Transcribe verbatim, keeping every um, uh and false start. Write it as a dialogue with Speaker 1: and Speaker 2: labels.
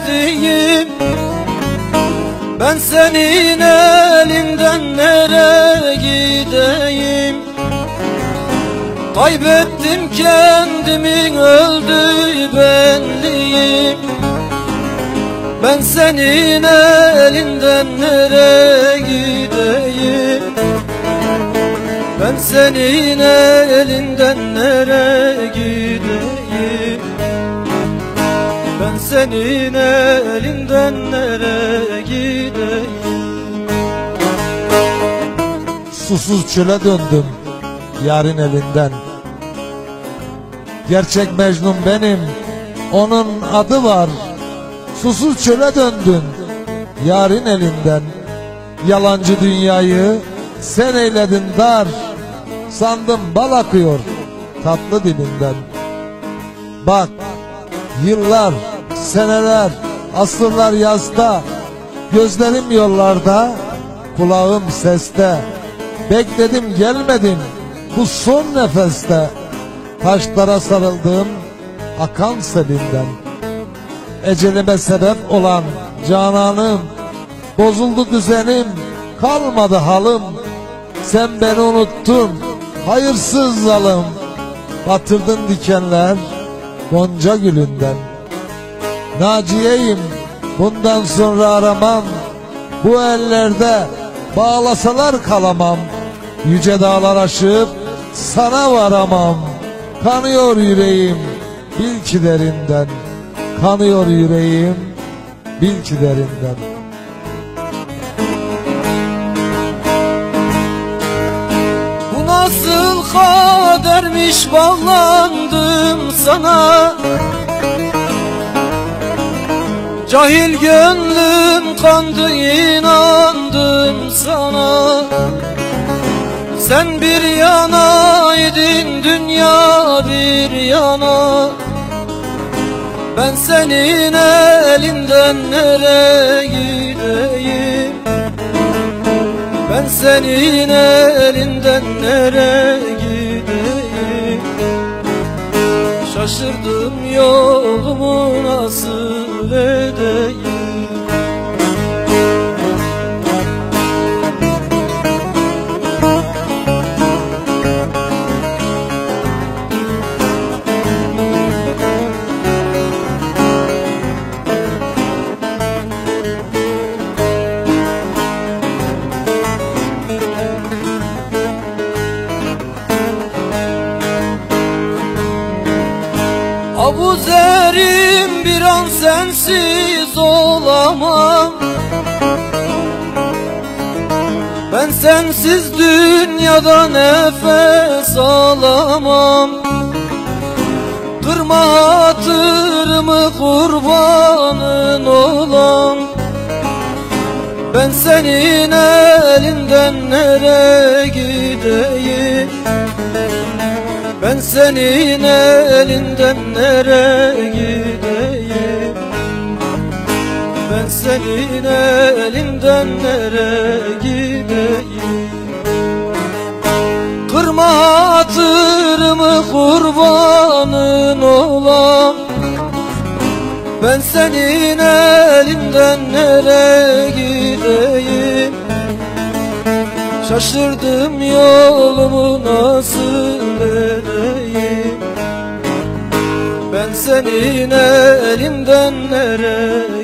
Speaker 1: sevdiğim, ben senin elinden nereye gideyim? Kaybettim kendimi, öldü benliğim. Ben senin elinden nereye gideyim? Ben senin elinden nereye gideyim? Ben senin elinden nereye gideyim?
Speaker 2: Susuz çöle döndüm yarın elinden. Gerçek Mecnun benim, onun adı var. Susuz çöle döndün yarın elinden. Yalancı dünyayı sen eyledin dar. Sandım bal akıyor tatlı dilinden. Bak yıllar, seneler, asırlar yazda, gözlerim yollarda, kulağım seste. Bekledim gelmedin bu son nefeste. Taşlara sarıldım akan selinden. Ecelime sebep olan cananım, bozuldu düzenim, kalmadı halım. Sen beni unuttun hayırsız zalim. Batırdın dikenler gonca gülünden. Naciyeyim bundan sonra aramam, bu ellerde bağlasalar kalamam. Yüce dağlar aşıp sana varamam. Kanıyor yüreğim bil ki derinden. Kanıyor yüreğim bil ki derinden.
Speaker 1: Bu nasıl kadermiş, bağlandım sana. Cahil gönlüm kandı, inandım sana. Sen bir yanaydın, dünya bir yana. Ben senin elinden nereye gideyim? Ben senin elinden nereye gideyim? Şaşırdım yolumu nasıl edeyim? Abuzerim bir an sensiz olamam. Ben sensiz dünyada nefes alamam. Kırma hatırımı kurbanın olam. Ben senin elinden nereye gideyim? Ben senin elinden nereye gideyim? Ben senin elinden nereye gideyim? Kırma hatırımı kurbanın olam. Ben senin elinden nereye gideyim? Şaşırdım yolumu nasıl edeyim? Ben senin elinden nereye